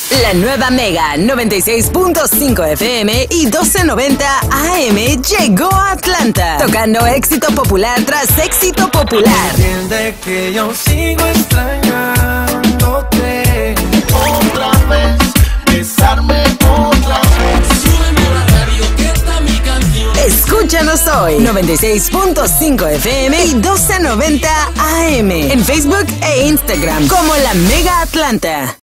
La nueva Mega 96.5 FM y 1290 AM llegó a Atlanta, tocando éxito popular tras éxito popular. Entiende que yo sigo extrañándote. Otra vez, besarme otra vez. Súbeme la radio, que está mi canción. Escúchanos hoy, 96.5 FM y 1290 AM, en Facebook e Instagram como La Mega Atlanta.